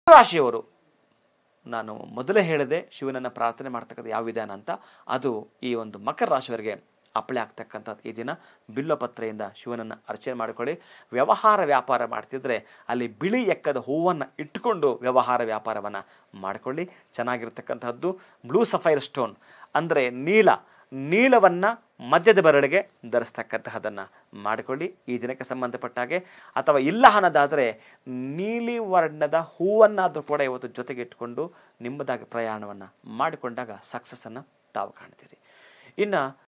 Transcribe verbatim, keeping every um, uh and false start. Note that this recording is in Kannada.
ರಾಶಿಯವರು ನಾನು ಮೊದಲೇ ಹೇಳಿದೆ ಶಿವನನ್ನು ಪ್ರಾರ್ಥನೆ ಮಾಡ್ತಕ್ಕಂಥ ಯಾವ ವಿಧಾನ ಅಂತ, ಅದು ಈ ಒಂದು ಮಕರ ರಾಶಿಯವರಿಗೆ ಅಪ್ಲೈ ಆಗ್ತಕ್ಕಂಥದ್ದು. ಈ ದಿನ ಬಿಲ್ವಪತ್ರೆಯಿಂದ ಶಿವನನ್ನು ಅರ್ಚನೆ ಮಾಡಿಕೊಳ್ಳಿ. ವ್ಯವಹಾರ ವ್ಯಾಪಾರ ಮಾಡ್ತಿದ್ರೆ ಅಲ್ಲಿ ಬಿಳಿ ಎಕ್ಕದ ಹೂವನ್ನು ಇಟ್ಟುಕೊಂಡು ವ್ಯವಹಾರ ವ್ಯಾಪಾರವನ್ನು ಮಾಡಿಕೊಳ್ಳಿ, ಚೆನ್ನಾಗಿರ್ತಕ್ಕಂಥದ್ದು. ಬ್ಲೂ ಸಫೈರ್ ಸ್ಟೋನ್ ಅಂದರೆ ನೀಲ, ನೀಲವನ್ನು ಮಧ್ಯದ ಬೆರಳಿಗೆ ಧರಿಸ್ತಕ್ಕಂತಹದನ್ನು ಮಾಡಿಕೊಳ್ಳಿ ಈ ದಿನಕ್ಕೆ ಸಂಬಂಧಪಟ್ಟ ಹಾಗೆ. ಅಥವಾ ಇಲ್ಲ ಅನ್ನೋದಾದರೆ ನೀಲಿ ವರ್ಣದ ಹೂವನ್ನಾದರೂ ಕೂಡ ಇವತ್ತು ಜೊತೆಗೆ ಇಟ್ಕೊಂಡು ನಿಮ್ಮದಾಗಿ ಪ್ರಯಾಣವನ್ನು ಮಾಡಿಕೊಂಡಾಗ ಸಕ್ಸಸ್ಸನ್ನು ತಾವು ಕಾಣ್ತೀರಿ. ಇನ್ನು